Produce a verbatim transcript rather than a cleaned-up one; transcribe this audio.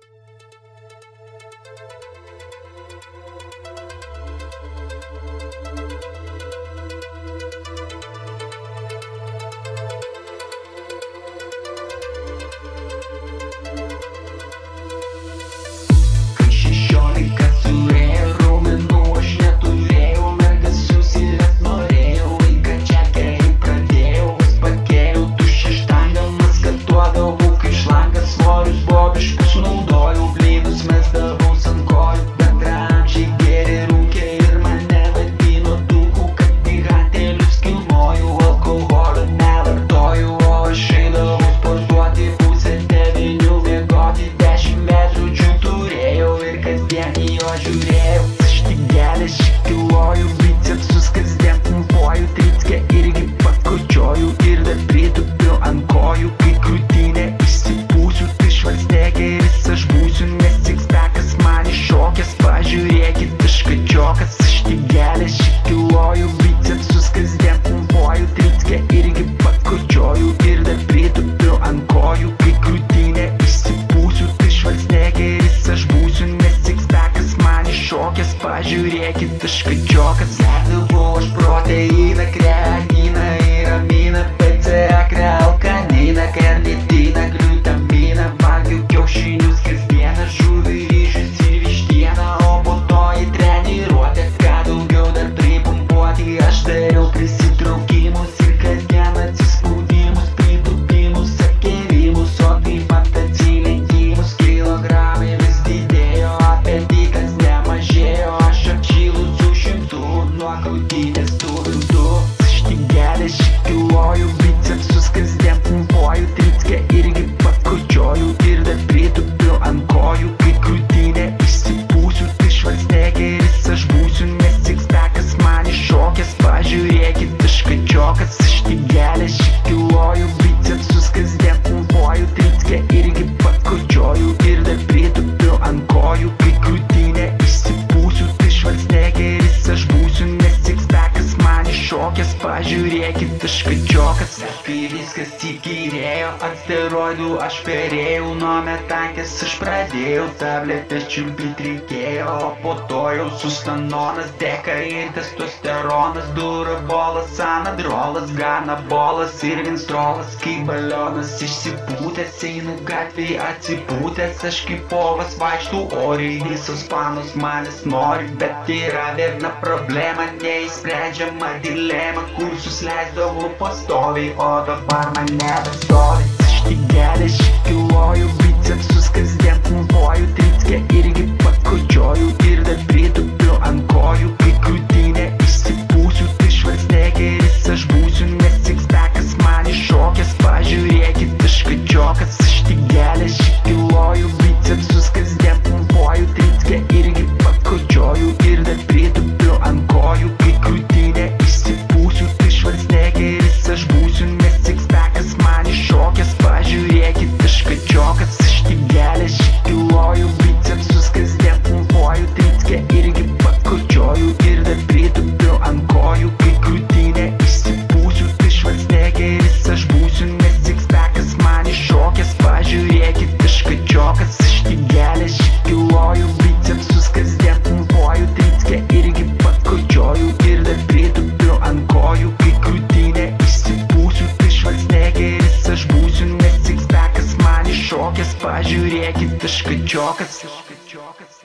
Žiūrėjau, štigelės šikiloju, bicepsus kasdien pumpuoju, trickę irgi pakočioju ir dar pritūpiu ant kojų, kai krūtinę išsipūsiu, tai švarcnegeris aš būsiu, nes sixpackas man iššokęs, pažiūrėkit, aš kačiokas. Štigelės šikiloju, bicepsus kasdien pumpuoju, trickę irgi pakočioju ir dar pritūpiu ant kojų, kai krūtinę išsipūsiu, tai švarcnegeris aš būsiu, nes sixpackas man iššokęs, pažiūrėkit, aš kačiokas. Gerdavu aš proteiną, kreatiną ir aminą, P C A, krealkaniną, karnitiną, gliutaminą. Valgiau kiaušinius kasdieną, žuvį, ryžius ir vištieną, o po to į treniruotę, ką daugiau dar pripumpuoti. Aš dariau prisitraukimus ir kasdien atsispaudimus, pritūpimus, apkėlimus, o taip pat atsilenkimus. Kilogramai vis didėjo, apetitas nemažėjo, aš apšilus su šimtu, nuo krūtinės turintu. Štigelės šikiloju, bicepsus kasdien pumpuoju, trickę irgi pakočioju ir dar pritūpiu ant kojų, kai krūtinę išsipūsiu, tai švarcnegeris aš būsiu, nes sixpackas man iššokęs, pažiūrėkit, aš kačiokas. Štigelės šikiloju, bicepsus kasdien pumpuoju, trickę irgi pakočioju ir dar pritūpiu ant kojų, kai krūtinę išsipūsiu, tai švarcnegeris aš būsiu, nes sixpackas man iššokęs, pažiūrėkit, aš kačiokas. Kai viskas įkyrėjo, ant steroidų aš perėjau, nuo metankės aš pradėjau, tabletės čiulpyt reikėjo, o po to jau sustanonas, deka ir testosteronas, durabolas, anadrolas, ganabolas ir vinstrolas. Kai balionas išsipūtęs, einu gatvėj atsipūtęs, aš kaip povas vaikštau oriai, visos panos manęs nori, bet yra viena problema, neįsprendžiama dilema, kursus leisdavau pastoviai, o dabar man nebestovi. Štigelės šikiloju, bicepsus kasdien pumpuoju, trickę irgi pakočioju ir dar pritūpiu ant kojų, kai krūtinę išsipūsiu, tai švarcnegeris aš būsiu, nes sixpackas man iššokęs, pažiūrėkit, aš kačiokas. Štigelės šikiloju, bicepsus kasdien pumpuoju, trickę irgi pakočioju ir dar pritūpiu ant kojų, kai krūtinę išsipūsiu, tai švarcnegeris aš būsiu, nes sixpackas man iššokęs, pažiūrėkit, aš kačiokas. Štigelės šikiloju, bicepsus kasdien pumpuoju, trickę irgi pakočioju ir dar pritūpiu ant kojų, kai krūtinę išsipūsiu, tai švarcnegeris aš būsiu, nes sixpackas man iššokęs, pažiūrėkit, aš kačiokas. Štigelės šikiloju, bicepsus kasdien pumpuoju, trickę irgi pakočioju ir dar pritūpiu ant kojų, kai krūtinę išsipūsiu, tai švarcnegeris aš būsiu, nes sixpackas man iššokęs, pažiūrėkit, aš kačiokas.